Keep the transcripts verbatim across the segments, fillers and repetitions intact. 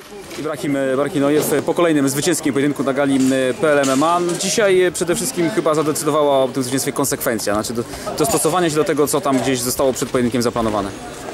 Ibrahim Barkinojew po kolejnym zwycięskim pojedynku na gali P L M M A. Dzisiaj przede wszystkim chyba zadecydowała o tym zwycięstwie konsekwencja, znaczy do, dostosowanie się do tego, co tam gdzieś zostało przed pojedynkiem zaplanowane.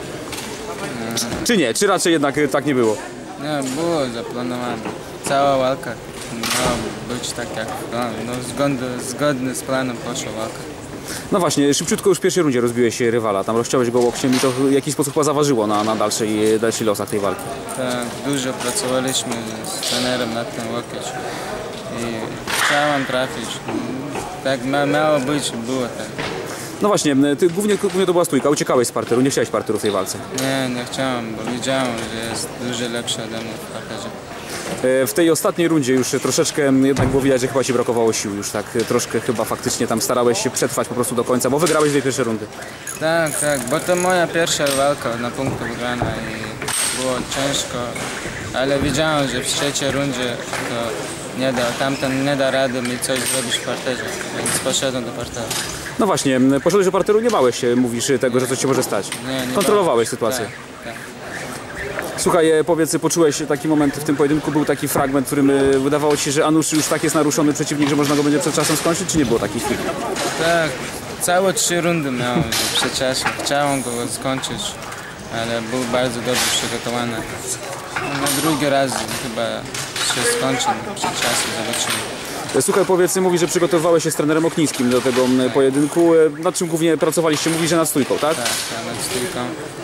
Hmm. Czy nie? Czy raczej jednak tak nie było? Nie, było zaplanowane. Cała walka miała być tak jak no, no, zgodny, zgodny z planem poszła walka. No właśnie, szybciutko już w pierwszej rundzie rozbiłeś rywala, tam rozciąłeś go łokciem i to w jakiś sposób chyba zaważyło na, na dalszej, dalszych losach tej walki. Tak, dużo pracowaliśmy z trenerem nad tym łokieć i chciałem trafić. Tak miało być, było tak. No właśnie, ty głównie, głównie to była stójka, uciekałeś z parteru, nie chciałeś parteru w tej walce. Nie, nie chciałem, bo wiedziałem, że jest dużo lepszy ode mnie w parterze. W tej ostatniej rundzie już troszeczkę jednak było widać, że chyba ci brakowało sił już tak troszkę chyba faktycznie tam starałeś się przetrwać po prostu do końca, bo wygrałeś dwie pierwsze rundy. Tak, tak, bo to moja pierwsza walka na punktu wygrana i było ciężko, ale wiedziałem, że w trzeciej rundzie to nie da, tamten nie da rady mi coś zrobić w parterze, więc poszedłem do parteru. No właśnie, poszedłeś do parteru, nie bałeś się, mówisz tego, że coś się może stać. Nie, nie kontrolowałeś sytuację. Tak, tak. Słuchaj, powiedz, poczułeś taki moment w tym pojedynku, był taki fragment, w którym wydawało ci się, że Anusz już tak jest naruszony przeciwnik, że można go będzie przed czasem skończyć, czy nie było takich chwil? Tak, całe trzy rundy miałem przed czasem. Chciałem go skończyć, ale był bardzo dobrze przygotowany. Na drugi raz chyba się skończył przed czasem, zobaczymy. Słuchaj, powiedz, mówi, że przygotowywałeś się z trenerem Oknińskim do tego tak. pojedynku. Nad czym głównie pracowaliście? Mówi, że nad stójką, tak? Tak, tak, nad stójką.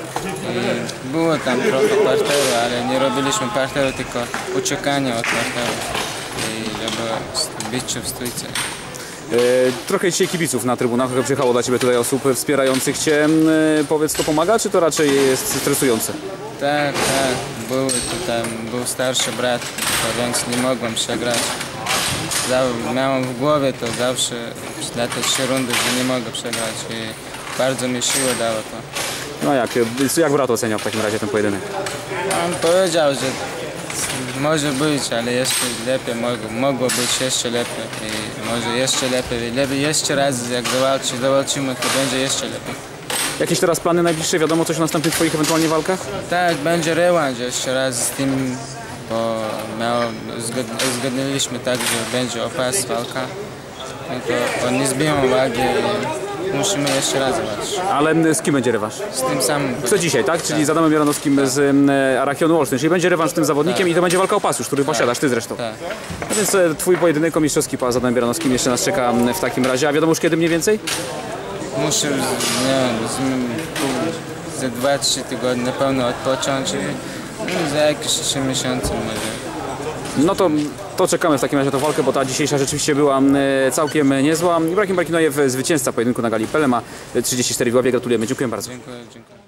I było tam trochę parteru, ale nie robiliśmy parteru, tylko uciekanie od parteru. I żeby bicie w stójce. E, trochę dzisiaj kibiców na trybunach, przyjechało dla ciebie tutaj osób wspierających cię. E, powiedz, to pomaga, czy to raczej jest stresujące? Tak, tak. Był tutaj, był starszy brat, to więc nie mogłem przegrać. Miałem w głowie to zawsze na te trzy rundy, że nie mogę przegrać i bardzo mi siłę dało to. No jak, jak brat oceniał w takim razie ten pojedynek? On powiedział, że może być, ale jeszcze lepiej, mogło, mogło być jeszcze lepiej i może jeszcze lepiej, lepiej jeszcze raz jak zawalczy, zawalczymy, to będzie jeszcze lepiej. Jakieś teraz plany najbliższe? Wiadomo coś o następnych twoich ewentualnie walkach? Tak, będzie rewanż jeszcze raz z tym, bo miało, uzgodniliśmy tak, że będzie o pas walka. No to on nie zbiją wagi i musimy jeszcze raz walczyć. Ale z kim będzie rewanż? Z tym samym. Co dzisiaj, tak? Czyli z Adamem Jaranowskim tak. z e, Arachionu Olsztyn. Czyli będzie rewanż z tym zawodnikiem tak. i to będzie walka o pas już, który tak. posiadasz, ty zresztą. Tak. No więc e, twój pojedynek o mistrzowski pas z Adamem Jaranowskim jeszcze nas czeka w takim razie. A wiadomo już kiedy mniej więcej? Muszę, nie wiem, za dwa trzy tygodnie pełno odpocząć i no, za jakieś trzy miesiące może. No to, to czekamy w takim razie na tę walkę, bo ta dzisiejsza rzeczywiście była całkiem niezła. Ibrahim Barkinojew, zwycięzca pojedynku na gali P L M A trzydzieści cztery w głowie. Gratulujemy, dziękuję bardzo. Dziękuję, dziękuję.